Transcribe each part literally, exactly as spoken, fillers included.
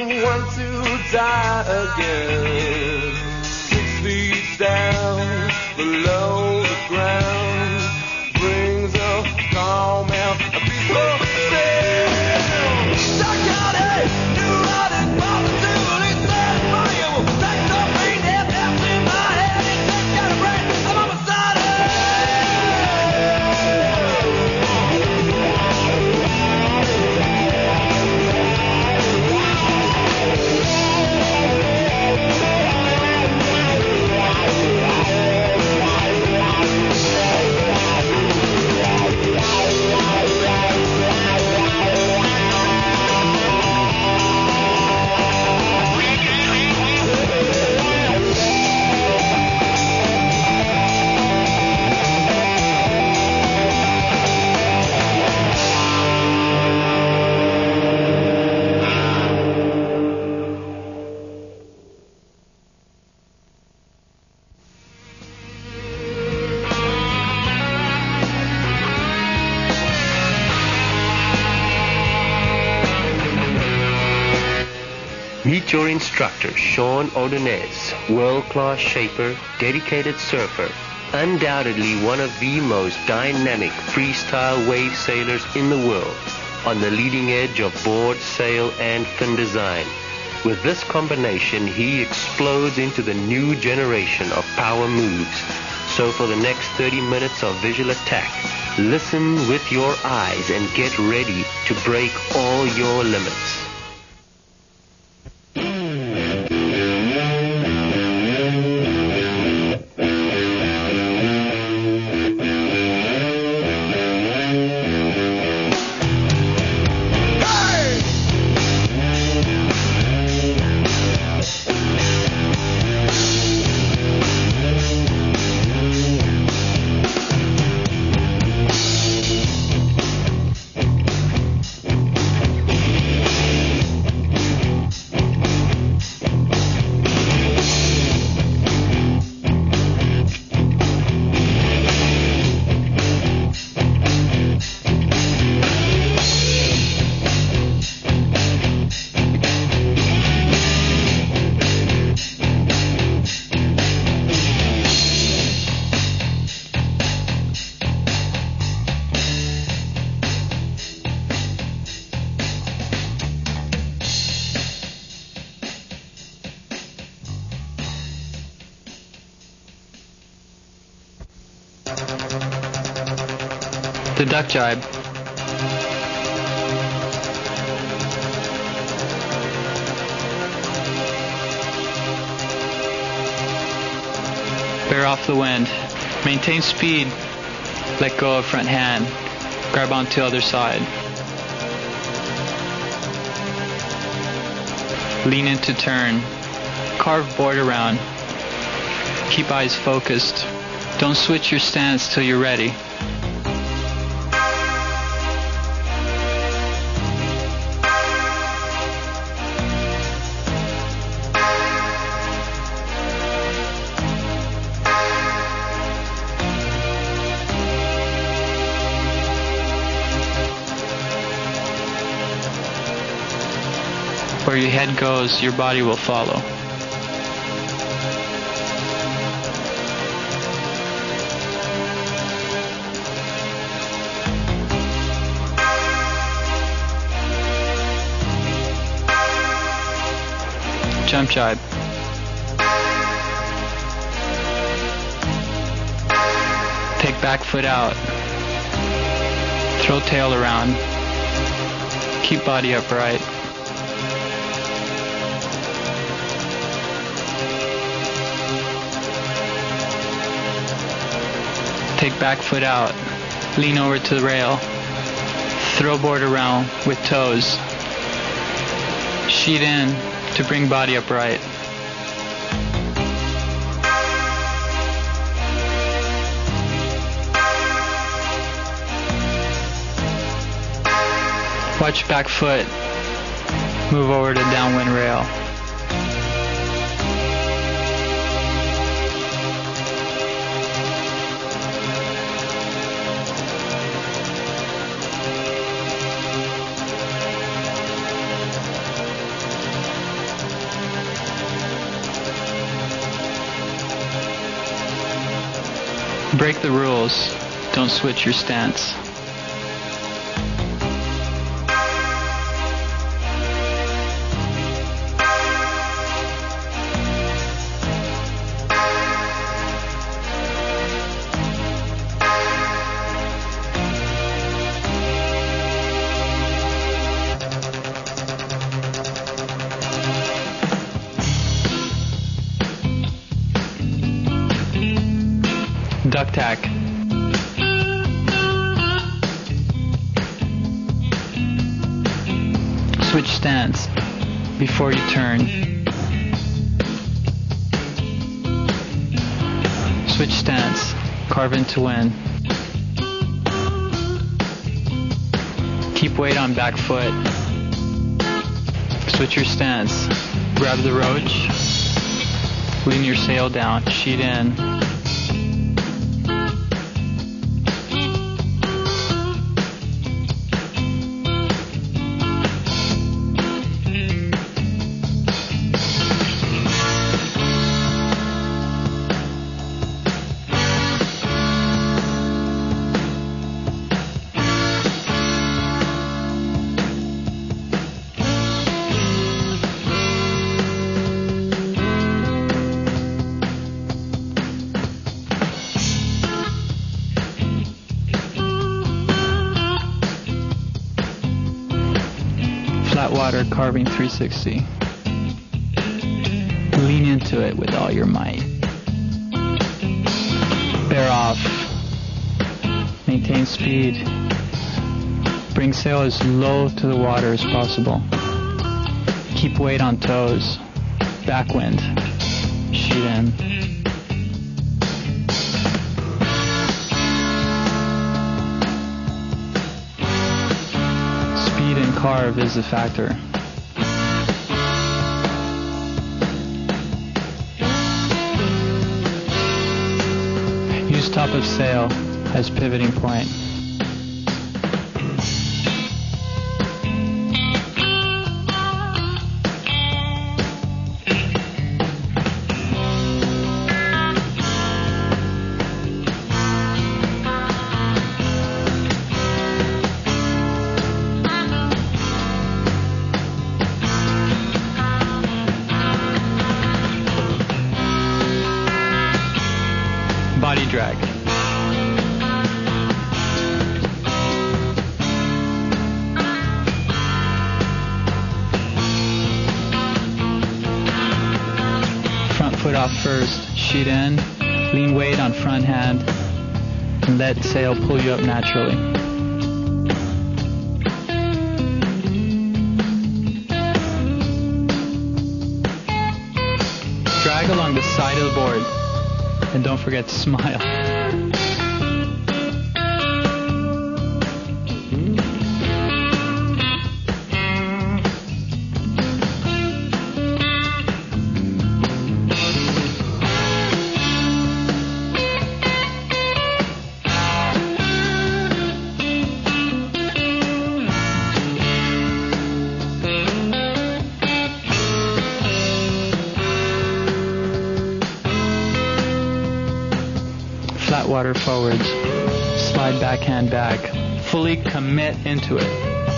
want to die again. Six feet down below the ground brings a calm and a peaceful sound. Dark County, New Orleans, positively set fire. Well, that's the pain that left in my head. It's that kind of brain. I'm on my side. Meet your instructor, Sean Ordo'nez, world-class shaper, dedicated surfer, undoubtedly one of the most dynamic freestyle wave sailors in the world, on the leading edge of board, sail, and fin design. With this combination, he explodes into the new generation of power moves. So for the next thirty minutes of visual attack, listen with your eyes and get ready to break all your limits. The duck jibe. Bear off the wind. Maintain speed. Let go of front hand. Grab onto other side. Lean into turn. Carve board around. Keep eyes focused. Don't switch your stance till you're ready. Where your head goes, your body will follow. Jump jibe. Take back foot out. Throw tail around. Keep body upright. Take back foot out. Lean over to the rail. Throw board around with toes. Sheet in to bring body upright. Watch back foot. Move over to downwind rail. Break the rules. Don't switch your stance. Duck tack. Switch stance before you turn. Switch stance. Carve in to win. Keep weight on back foot. Switch your stance. Grab the roach. Lean your sail down. Sheet in. Water carving three sixty. Lean into it with all your might. Bear off. Maintain speed. Bring sail as low to the water as possible. Keep weight on toes. Backwind. Sheet in. Carve is a factor. Use top of sail as pivoting point. Body drag. Front foot off first, sheet in, lean weight on front hand, and let sail pull you up naturally. Drag along the side of the board. And don't forget to smile. Water forwards, slide backhand back, fully commit into it.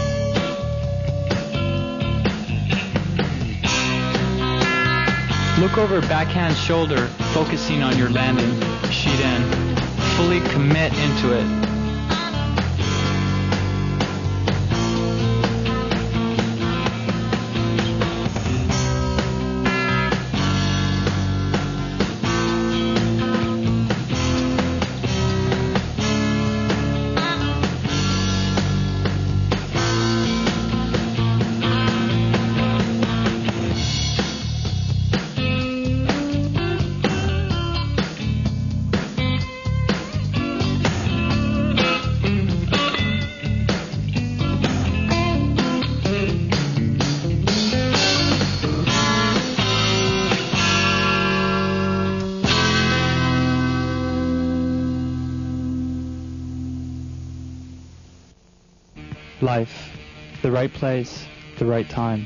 Look over backhand shoulder, focusing on your landing, sheet in, fully commit into it. Life, the right place, the right time.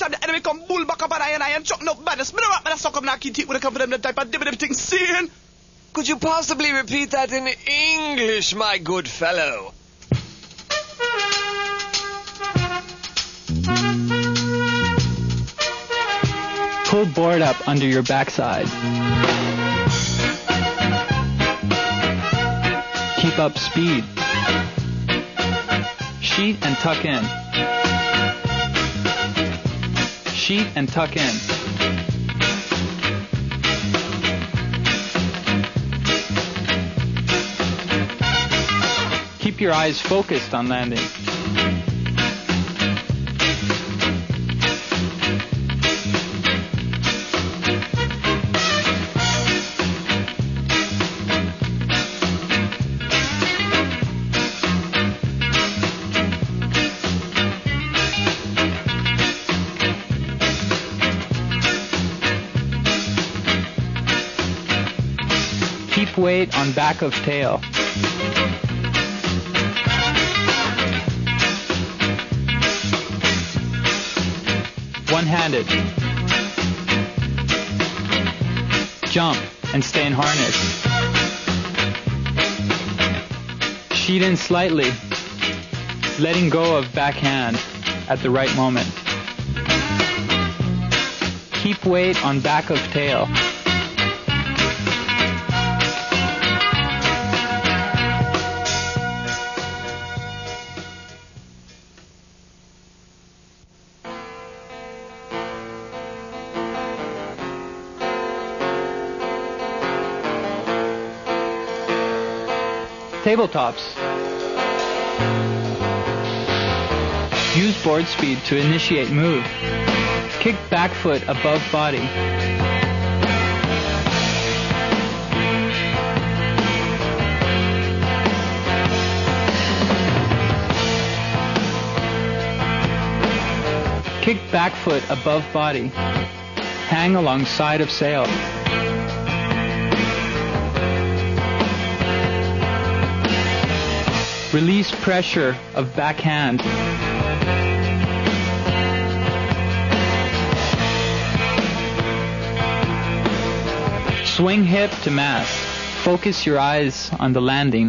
time the enemy come bull back up and I and I and chuck no badness. Me no rock, me no suck up, now keep teeth when I come for them, that type of dividend thing, seeing. Could you possibly repeat that in English, my good fellow? Pull board up under your backside. Keep up speed. Sheet and tuck in. Sheet and tuck in. Keep your eyes focused on landing. Keep weight on back of tail. One-handed. Jump and stay in harness. Sheet in slightly, letting go of backhand at the right moment. Keep weight on back of tail. Tabletops. Use board speed to initiate move. Kick back foot above body. Kick back foot above body. Hang alongside of sail. Release pressure of backhand. Swing hip to mast. Focus your eyes on the landing.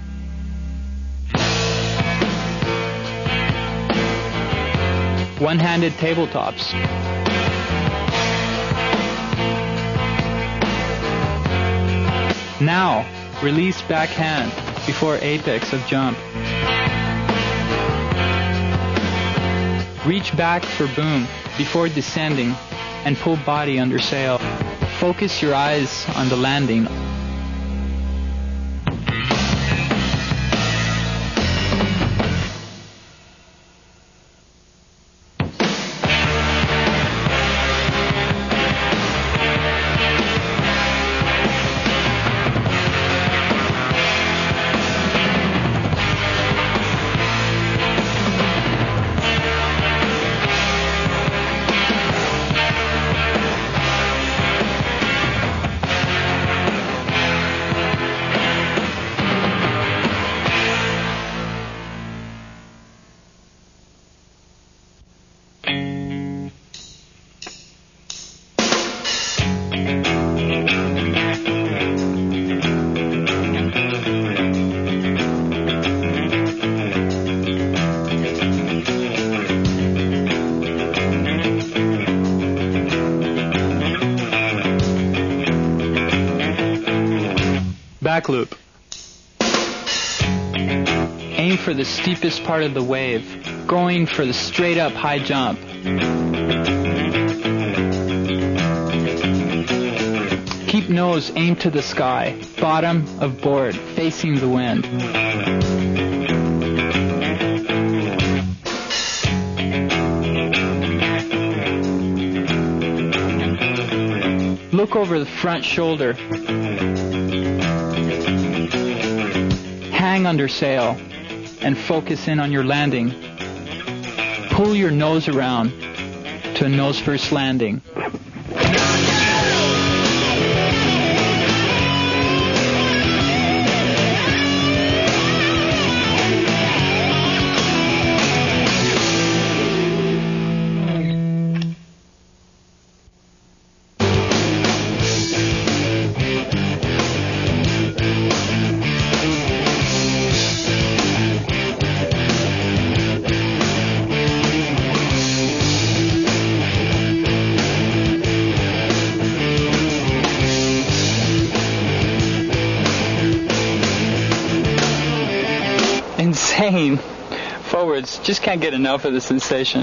One-handed tabletops. Now, release backhand before apex of jump. Reach back for boom before descending and pull body under sail. Focus your eyes on the landing. Back loop. Aim for the steepest part of the wave, going for the straight up high jump. Keep nose aimed to the sky, bottom of board, facing the wind. Look over the front shoulder. Hang under sail and focus in on your landing. Pull your nose around to a nose first landing. insane. Forwards just can't get enough of the sensation.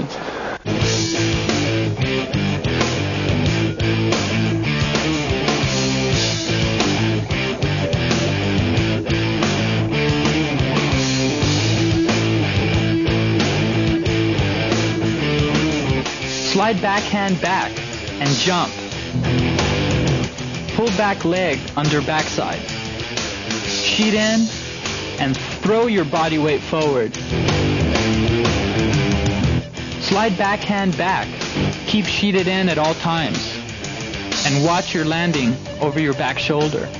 Slide backhand back and jump. Pull back leg under backside. Sheet in and throw your body weight forward. Slide backhand back. Keep sheeted in at all times. And watch your landing over your back shoulder.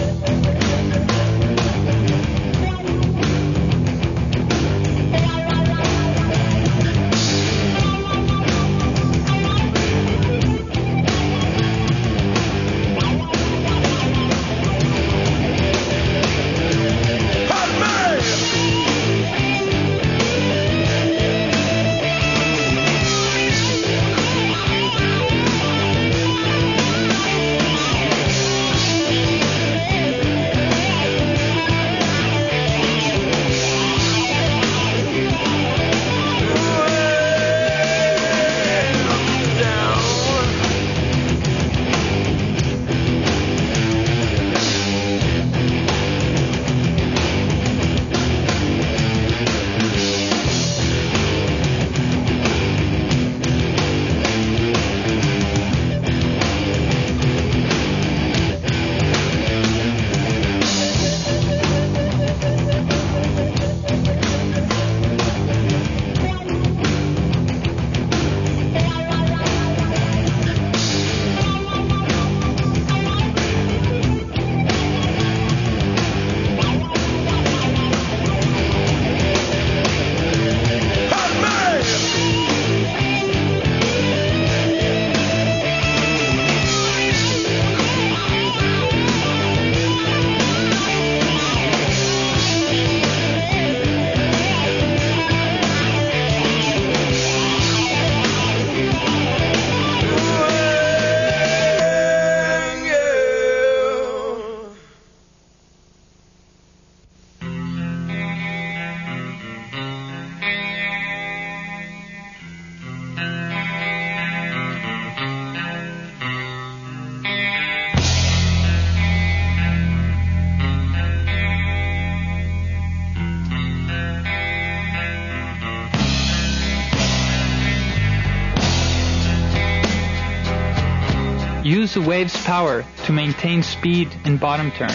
Use the wave's power to maintain speed in bottom turn.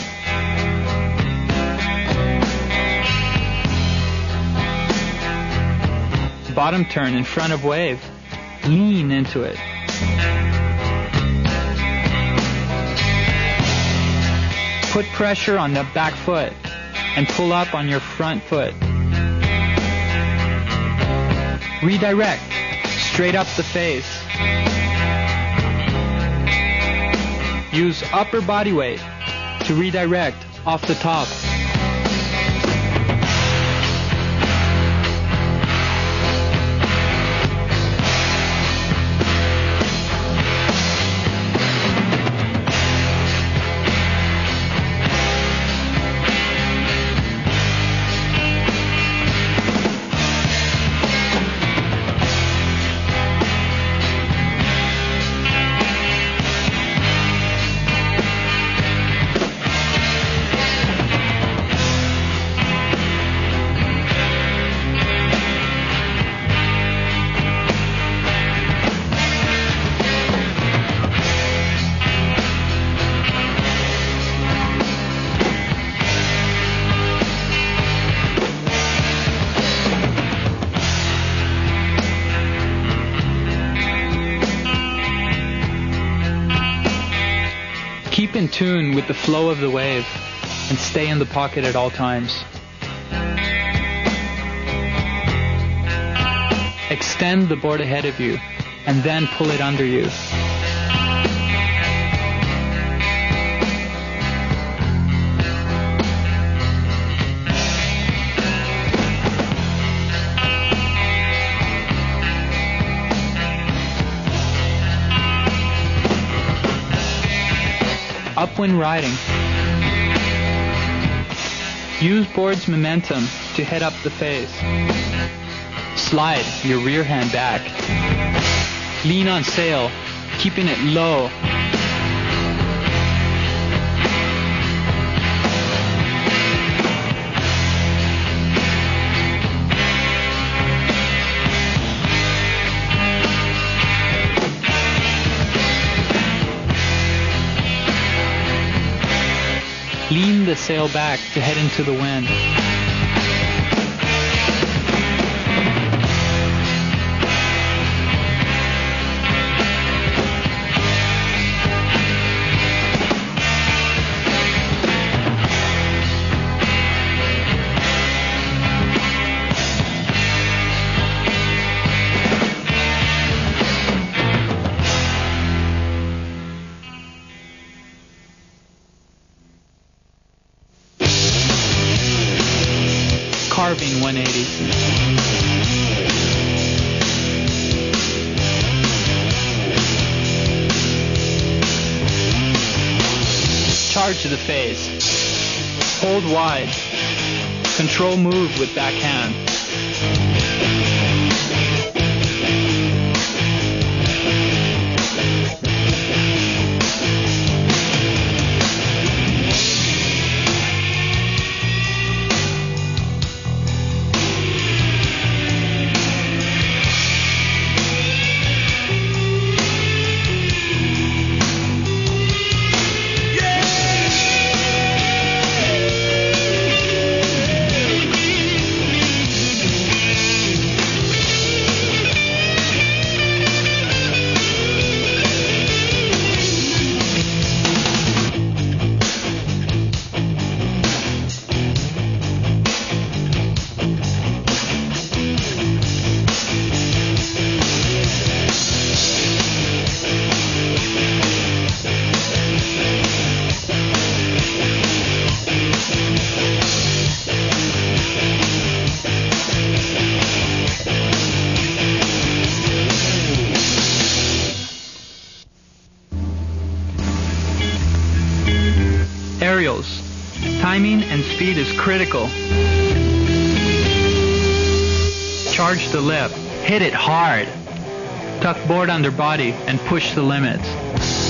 Bottom turn in front of wave. Lean into it. Put pressure on the back foot and pull up on your front foot. Redirect straight up the face. Use upper body weight to redirect off the top. Keep in tune with the flow of the wave and stay in the pocket at all times. Extend the board ahead of you and then pull it under you. Upwind riding. Use board's momentum to head up the face. Slide your rear hand back. Lean on sail, keeping it low. Lean the sail back to head into the wind. Carving one eighty. Charge to the face. Hold wide. Control move with back hand. Aerials. Timing and speed is critical. Charge the lip. Hit it hard. Tuck board under body and push the limits.